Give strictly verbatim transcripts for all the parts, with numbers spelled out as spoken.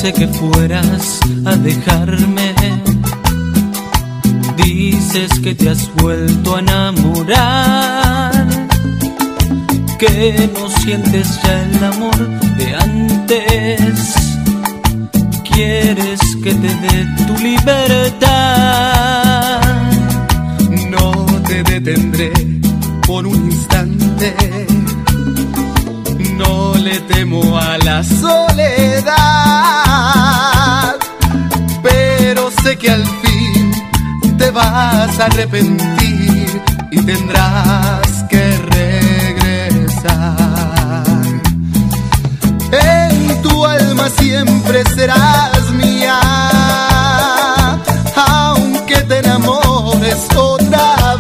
pensé que fueras a dejarme. Dices que te has vuelto a enamorar, que no sientes ya el amor de antes. Quieres que te dé tu libertad. No te detendré por un instante. No le temo a la soledad, pero sé que al fin te vas a arrepentir y tendrás que regresar. En tu alma siempre serás mía, aunque te enamores otra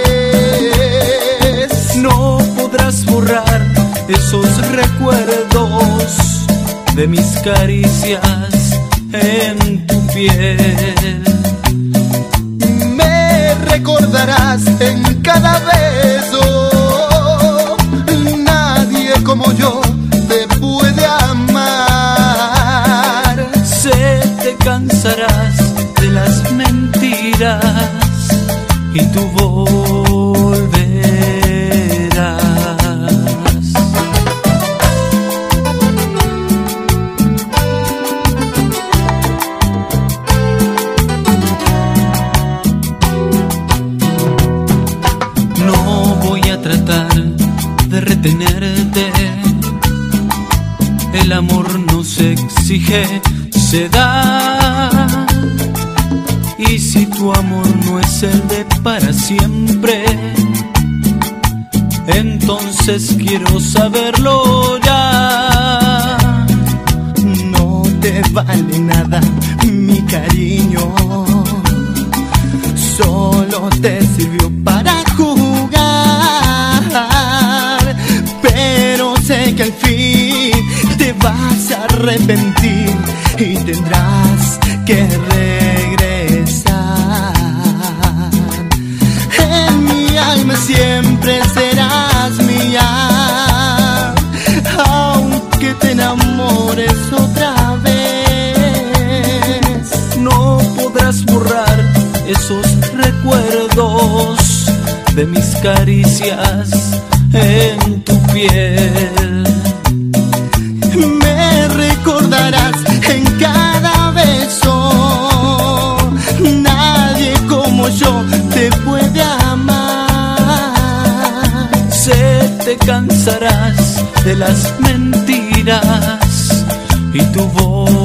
vez. No podrás borrar esos recuerdos de mis caricias en tu piel. Me recordarás en cada beso. Nadie como yo te puede amar. Sé te cansarás de las mentiras y tú volverás. Retenerte, el amor no se exige, se da. Y si tu amor no es el de para siempre, entonces quiero saberlo ya. No te vale nada mi cariño, solo te sirvió para jugar. Pero sé que al fin te vas a arrepentir y tendrás que regresar. En mi alma siempre serás mía, aunque te enamores otra vez. No podrás borrar esos recuerdos de mis caricias en tu piel. Me recordarás en cada beso. Nadie como yo te puede amar. Sé te cansarás de las mentiras y tu voz